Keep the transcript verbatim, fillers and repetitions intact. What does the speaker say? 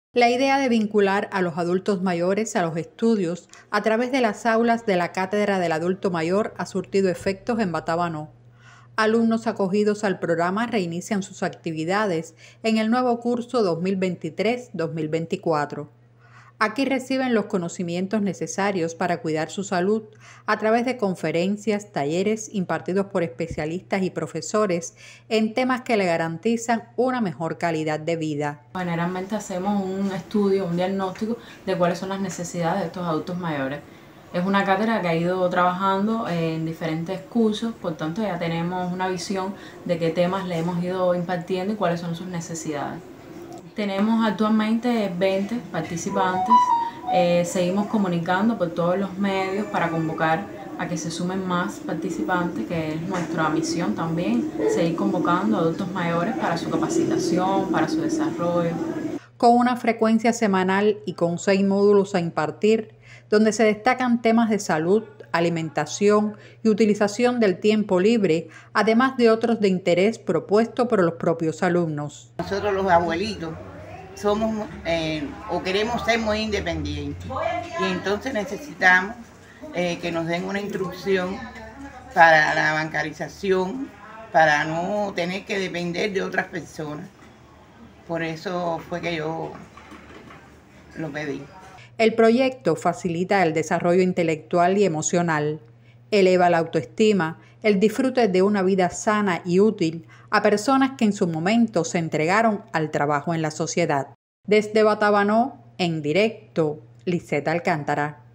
La idea de vincular a los adultos mayores a los estudios a través de las aulas de la Cátedra del Adulto Mayor ha surtido efectos en Batabanó. Alumnos acogidos al programa reinician sus actividades en el nuevo curso dos mil veintitrés dos mil veinticuatro. Aquí reciben los conocimientos necesarios para cuidar su salud a través de conferencias, talleres impartidos por especialistas y profesores en temas que le garantizan una mejor calidad de vida. Generalmente hacemos un estudio, un diagnóstico de cuáles son las necesidades de estos adultos mayores. Es una cátedra que ha ido trabajando en diferentes cursos, por tanto ya tenemos una visión de qué temas le hemos ido impartiendo y cuáles son sus necesidades. Tenemos actualmente veinte participantes, eh, seguimos comunicando por todos los medios para convocar a que se sumen más participantes, que es nuestra misión también, seguir convocando a adultos mayores para su capacitación, para su desarrollo. Con una frecuencia semanal y con seis módulos a impartir, donde se destacan temas de salud, alimentación y utilización del tiempo libre, además de otros de interés propuesto por los propios alumnos. Nosotros los abuelitos somos eh, o queremos ser muy independientes y entonces necesitamos eh, que nos den una instrucción para la bancarización, para no tener que depender de otras personas. Por eso fue que yo lo pedí. El proyecto facilita el desarrollo intelectual y emocional, eleva la autoestima, el disfrute de una vida sana y útil a personas que en su momento se entregaron al trabajo en la sociedad. Desde Batabanó, en directo, Liseta Alcántara.